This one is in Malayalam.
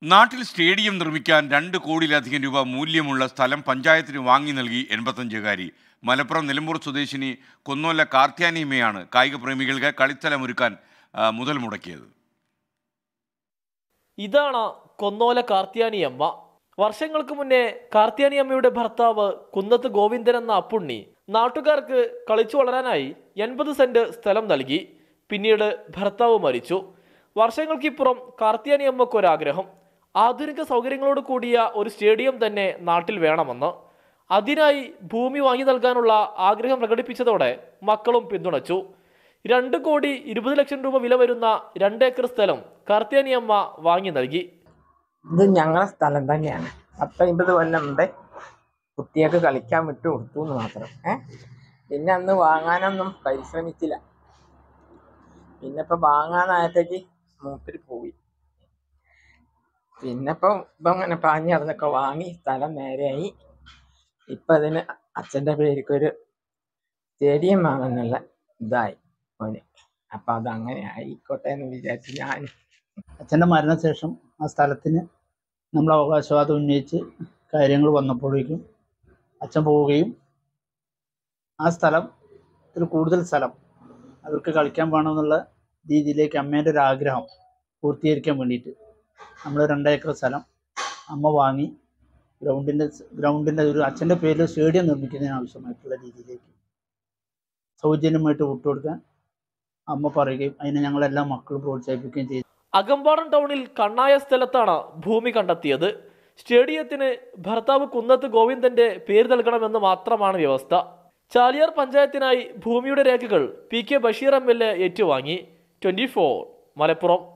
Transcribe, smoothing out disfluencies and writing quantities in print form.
നാട്ടിൽ സ്റ്റേഡിയം നിർമ്മിക്കാൻ 2 കോടിയിലധികം രൂപ മൂല്യമുള്ള സ്ഥലം പഞ്ചായത്തിന് വാങ്ങി നൽകി 85-കാരി. മലപ്പുറം നിലമ്പൂർ സ്വദേശിനി കൊന്നോല കാർത്യാനിയമ്മയാണ് കായിക പ്രേമികൾക്ക് കളിസ്ഥലമൊരുക്കാൻ മുതൽ മുടക്കിയത്. ഇതാണ് കൊന്നോല കാർത്യാനിയമ്മ. വർഷങ്ങൾക്ക് മുന്നേ കാർത്യാനിയമ്മയുടെ ഭർത്താവ് കുന്നത്ത് ഗോവിന്ദൻ എന്ന അപ്പുണ്ണി നാട്ടുകാർക്ക് കളിച്ചു വളരാനായി 80 സെന്റ് സ്ഥലം നൽകി. പിന്നീട് ഭർത്താവ് മരിച്ചു. വർഷങ്ങൾക്കിപ്പുറം കാർത്യാനിയമ്മക്കൊരാഗ്രഹം, ആധുനിക സൗകര്യങ്ങളോട് കൂടിയ ഒരു സ്റ്റേഡിയം തന്നെ നാട്ടിൽ വേണമെന്ന്. അതിനായി ഭൂമി വാങ്ങി നൽകാനുള്ള ആഗ്രഹം പ്രകടിപ്പിച്ചതോടെ മക്കളും പിന്തുണച്ചു. 2,20,00,000 രൂപ വില വരുന്ന 2 ഏക്കർ സ്ഥലം കാർത്യാനിയമ്മ വാങ്ങി നൽകി. ഇത് ഞങ്ങളുടെ സ്ഥലം തന്നെയാണ്. 10-50 കൊല്ലം മുമ്പേ കുട്ടികൾക്ക് കളിക്കാൻ വിട്ടു കൊടുത്തു എന്ന് മാത്രം. പിന്നെ അന്ന് വാങ്ങാനൊന്നും പരിശ്രമിച്ചില്ല. പിന്നെ ഇപ്പം വാങ്ങാനായത്തേക്ക് മൂപ്പര് പോയി. പിന്നെ ഇപ്പം അങ്ങനെ പാഞ്ഞ് അതൊക്കെ വാങ്ങി സ്ഥലം നേരെയായി. ഇപ്പം അതിന് അച്ഛൻ്റെ പേരിക്കൊരു സ്റ്റേഡിയം വാങ്ങാനുള്ള ഇതായി മോന്. അപ്പം അതങ്ങനെ ആയിക്കോട്ടെ എന്ന് വിചാരിച്ച് ഞാൻ അച്ഛൻ്റെ മരണശേഷം ആ സ്ഥലത്തിന് നമ്മൾ അവകാശവാദം ഉന്നയിച്ച് കാര്യങ്ങൾ വന്നപ്പോഴേക്കും അച്ഛൻ പോവുകയും ആ സ്ഥലം കൂടുതൽ സ്ഥലം അവർക്ക് കളിക്കാൻ വേണമെന്നുള്ള രീതിയിലേക്ക് അമ്മേൻ്റെ ഒരു ആഗ്രഹം പൂർത്തീകരിക്കാൻ വേണ്ടിയിട്ട് നമ്മൾ 2 ഏക്കർ സ്ഥലം അമ്മ വാങ്ങി ഗ്രൗണ്ടിൻ്റെ ഒരു അച്ഛൻ്റെ പേരിൽ സ്റ്റേഡിയം നിർമ്മിക്കുന്നതിന് ആവശ്യമായിട്ടുള്ള രീതിയിലേക്ക് സൗജന്യമായിട്ട് വിട്ടുകൊടുക്കാൻ അമ്മ പറയുകയും അതിനെ ഞങ്ങളെല്ലാ മക്കളും പ്രോത്സാഹിപ്പിക്കുകയും ചെയ്തു. അകമ്പാടം ടൗണിൽ കണ്ണായ സ്ഥലത്താണ് ഭൂമി കണ്ടെത്തിയത്. സ്റ്റേഡിയത്തിന് ഭർത്താവ് കുന്നത്ത് ഗോവിന്ദന്റെ പേര് നൽകണമെന്ന് മാത്രമാണ് വ്യവസ്ഥ. ചാലിയാർ പഞ്ചായത്തിനായി ഭൂമിയുടെ രേഖകൾ PK ബഷീർ MLA ഏറ്റുവാങ്ങി. 24 മലപ്പുറം.